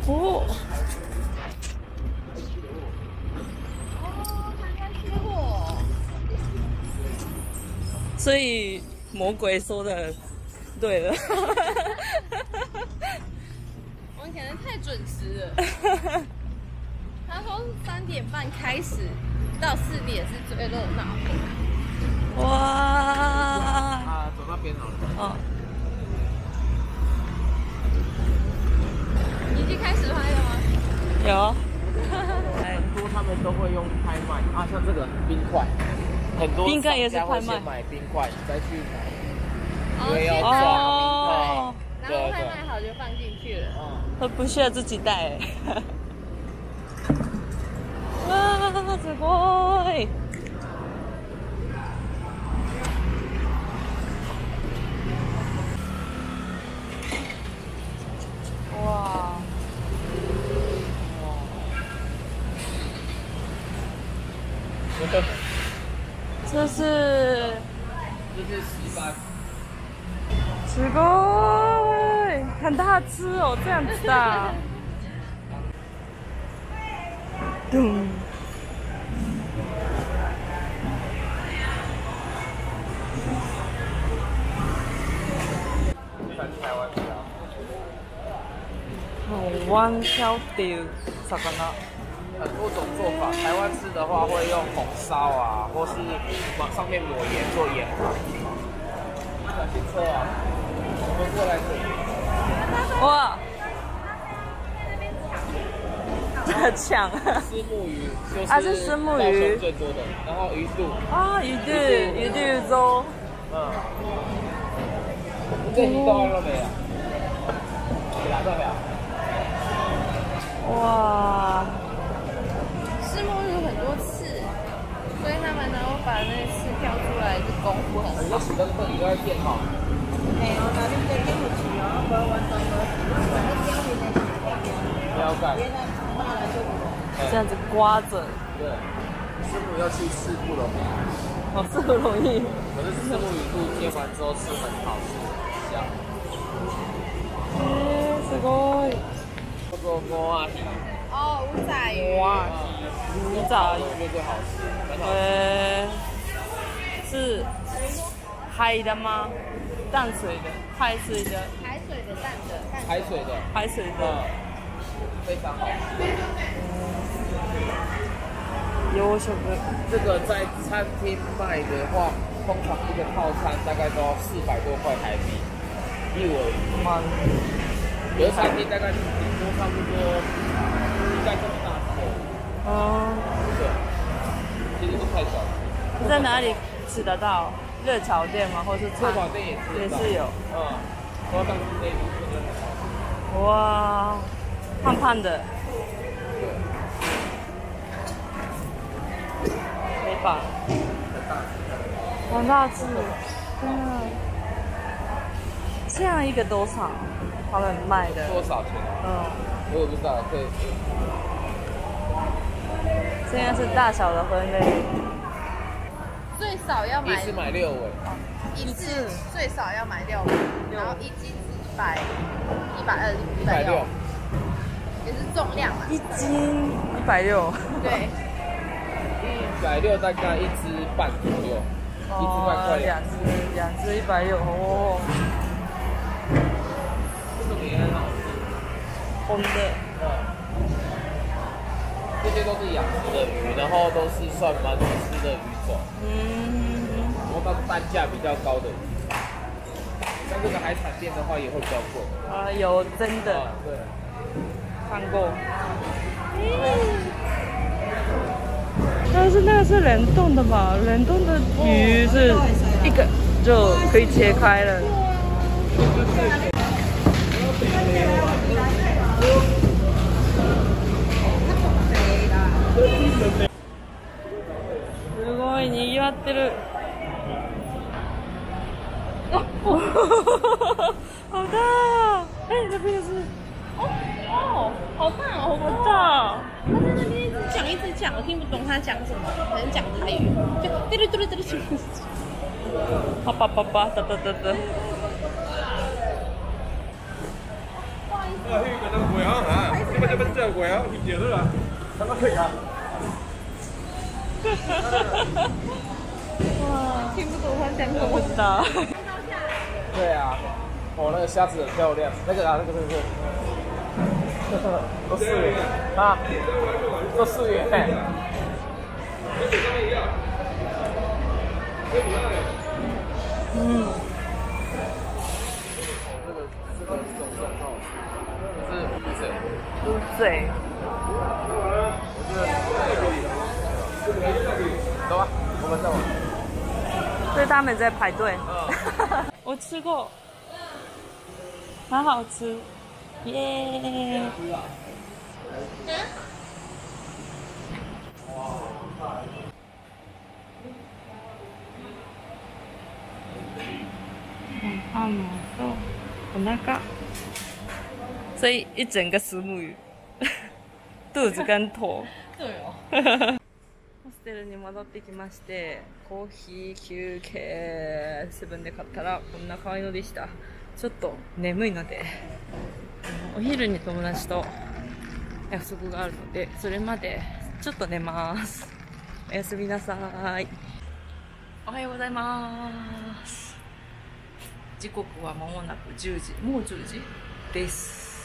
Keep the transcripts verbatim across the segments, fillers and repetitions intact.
哦。 哦，看看吃货。 所以魔鬼说的对了。 我们可能太准时了。他说三点半开始到四点是最热闹的。 哇！ 啊，走那边好了。 哦。 已经开始拍了吗？ 有。 很多他们都会用拍卖啊，像这个冰块，很多冰块也是拍卖。 先买冰块，再去买， 哦， 因为要抓哦。 然后拍卖好就放进去了。 都不需要自己带。哇，すごい！哇！这是这是石斑， すごい，很大只哦，这样子的。咚。 台湾的。 台湾挑钓魚。 很多种做法，台湾吃的话会用红烧啊，或是往上面抹盐做盐糖。小心车啊！我们过来这里。 哇！抢！ 虱目鱼就是啊，是虱目鱼最多的，然后鱼肚。 啊，鱼肚，鱼肚粥。 嗯。这鱼都了没有？给拿到没有？ 哇！ 虱目鱼有很多刺，所以他们能够把那个刺挑出来，是功夫很好。 你洗的这个鱼要变好。 没有，那你这边不起哦，不要完全的， 标杆。 这样子刮着。 对。虱目要去刺不容易。 哦，是不容易。 可是虱目鱼肚煎完之后吃很好吃，香。 哎，すごい。 叫做乌仔鱼。 哦，五仔鱼。 哇，五仔鱼越最好吃，很好吃。 呃，是海的吗？淡水的，海水的。 海水的淡的，淡海水的。 海水的。 非常好吃。 洋食。 这个在餐厅卖的话，通常一个套餐大概都要四百多块台币，一尾鱼。 蛮。 有的餐厅大概顶多差不多应该这么大只。 哦。 对。其实都太小了。 在哪里吃得到？热炒店吗？或是热炒店也吃也是有。 嗯。都当那一部分真的好。 哇，胖胖的。 对。 没吧？很大只，真的。这样一个多少？他们卖的多少钱啊？ 嗯， 我也不知道，可以。 现在是大小的分类。 最少要买。 一次买六尾。 一次最少要买六尾，然后一斤是一百，一百二，一百六。也是重量嘛。 一斤一百六。 对。 一百六大概一只半左右，一只半块两只，两只一百六哦。 这个也很好吃， 红的。 嗯，这些都是养殖的鱼，然后都是算蛮好吃的鱼种。嗯。然后它单价比较高的鱼，像这个海产店的话也会比较贵。 啊，有真的。 啊、对。 看过。嗯。但是那个是冷冻的吧？冷冻的鱼是一个就可以切开了。すごい賑わってる。好大！哎，那边是。 哦哦，好大哦， 好大！ 他在那边一直讲一直讲，我听不懂他讲什么，可能讲台语，就嘟噜嘟噜嘟噜嘟噜。 啪啪啪啪哒哒哒哒。 不好意思。 两鬼啊，你解释了，他们可以啊。 哇， 听不懂他讲什么。 我不知道。 对啊，哦，那个虾子很漂亮，那个啊，那个那个。都四元啊，都四元。 嗯。 这个这个这种状况，这是鱼嘴。 乌贼。 走吧，我们再玩。 所以他们在排队。我吃过，很好吃，耶！很胖吗？お腹，所以一整个石目鱼，肚子跟头。 对哦。 ホステルに戻ってきまして、コーヒー休憩セブンで買ったらこんな可愛いのでした。ちょっと眠いので、お昼に友達と約束があるので、それまでちょっと寝ます。おやすみなさい。おはようございます。時刻は間もなくじゅうじ、もうじゅうじです。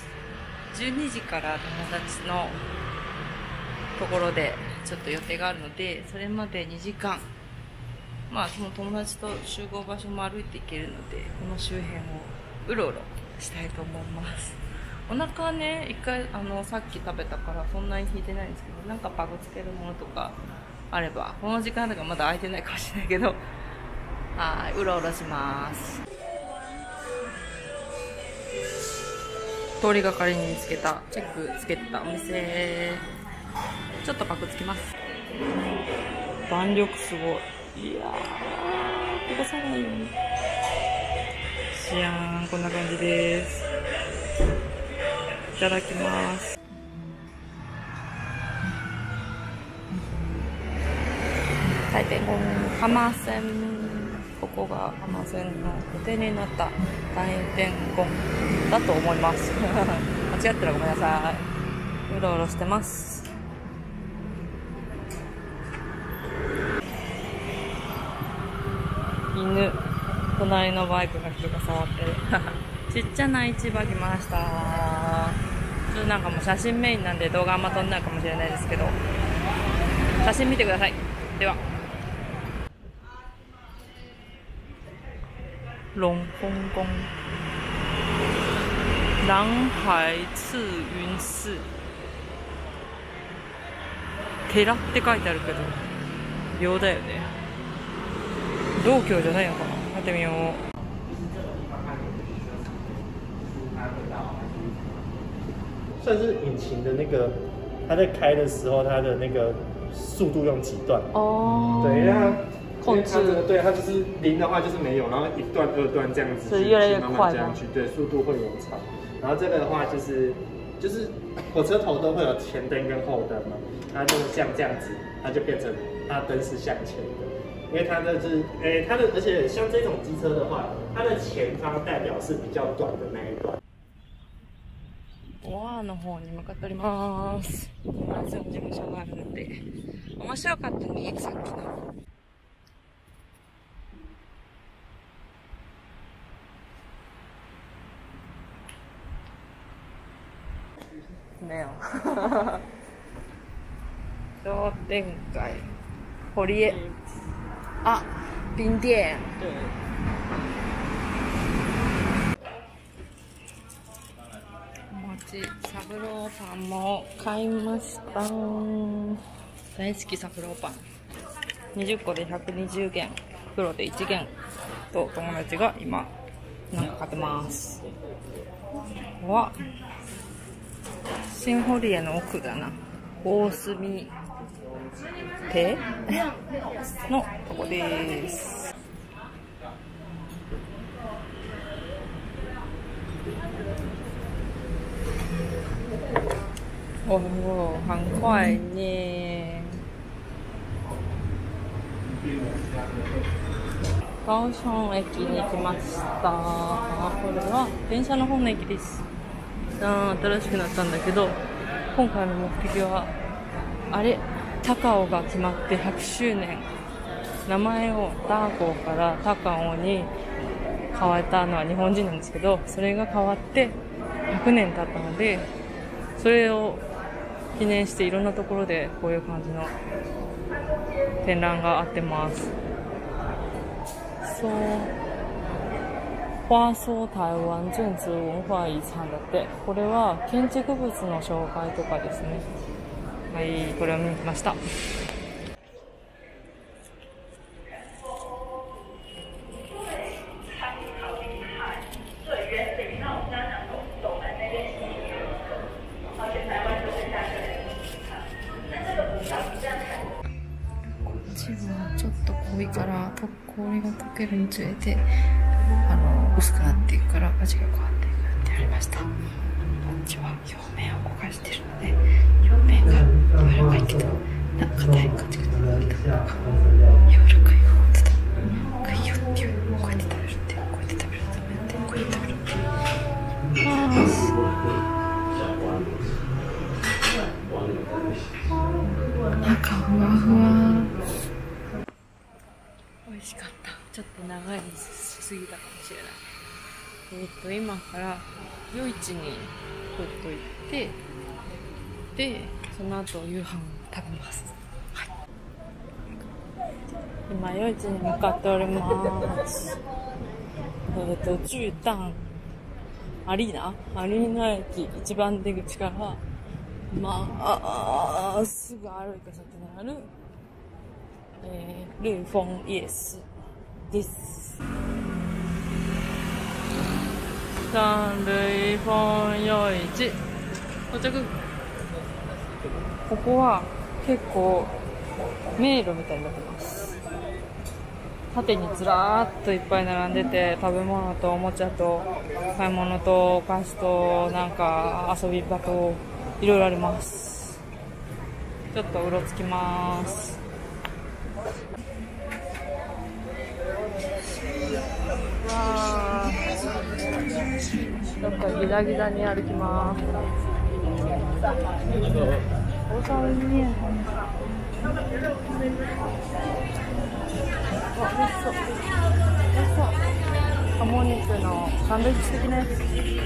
じゅうにじから友達のところでちょっと予定があるので、それまでにじかん、まあその友達と集合場所も歩いていけるので、この周辺をうろうろしたいと思います。お腹はね、一回あのさっき食べたからそんなに引いてないんですけど、なんかパグつけるものとかあれば、この時間だからまだ空いてないかもしれないけど、はい、うろうろします。通りがかりに見つけた、チェックつけたお店、ちょっとパクつきます。弾力すごい。いやー、ここさないよね。しやーん、こんな感じです。いただきます。台北浜線、ここが浜線の拠点になった台北だと思います。間違ったらごめんなさい。うろうろしてます。犬、隣のバイクの人が触ってる。ちっちゃな市場来ました。ちょっとなんかもう写真メインなんで動画あんま撮んないかもしれないですけど、写真見てください。では。龍鳳宮、南海赤雲寺。寺って書いてあるけど、廟だよね。道教じゃないのかな。やってみよう。 算是引擎的那个，它在开的时候，它的那个速度用几段？ 哦。 对，因为它控制， 对，它就是零的话就是没有，然后一段、二段这样子， 是越来越慢慢快这样去，对，速度会延长。然后这个的话就是就是火车头都会有前灯跟后灯嘛，它就是像这样子，它就变成它灯是向前的。因为它的是，诶、欸，它的，而且像这种机车的话，它的前方代表是比较短的那一段。 オアの方に向かっております。友達の事務所があるので、面白かったね、さっきの。没有。商店街、堀江。あ、冰店。 对。 お餅、サブローパンも買いました。大好きサブローパン。にじゅっこでひゃくにじゅうげん、袋でいちげんと友達が今なんか買ってます。ここは新堀江の奥だな。大隅亭のとこです。おお、很快ね。高松駅に来ました。これは電車の方の駅です。あ、新しくなったんだけど、 今回の目的はあれ高尾が決まってひゃくしゅうねん、名前をダーゴーから高尾に変えたのは日本人なんですけど、それが変わってひゃくねん経ったので、それを記念していろんなところでこういう感じの展覧があってます。そう、花草台湾建築文化遺産だって。これは建築物の紹介とかですね。はい、これを見に来ました。 ちょっと濃いから氷が溶けるにつれてあの薄くなっていくから味が変わっていくってありました。こっちは表面を焦がしてるので表面が柔らかいけど硬い感じがする。柔らかい方だがいいよっていう、こうやって食べるってこうやって食べるってこうやって食べるって、あーすごい中ふわふわ。美味しかった。ちょっと長いにしすぎたかもしれない。えっと今から夜市にちょっと行ってでその後夕飯を食べます。はい、今夜市に向かっております。えっと絨毯アリーナアリーナ駅一番出口からまあすぐ歩いた先にあるえー、ルイフォンイエスです。三ルイフォン夜市到着。ここは結構迷路みたいになってます。縦にずらーっといっぱい並んでて、食べ物とおもちゃと買い物とお菓子となんか遊び場といろいろあります。ちょっとうろつきます。わー、どっかギザギザに歩きます。おさんにえん。あ、おいしそう。おいしそう。鴨肉のサンドイッチ的なやつ。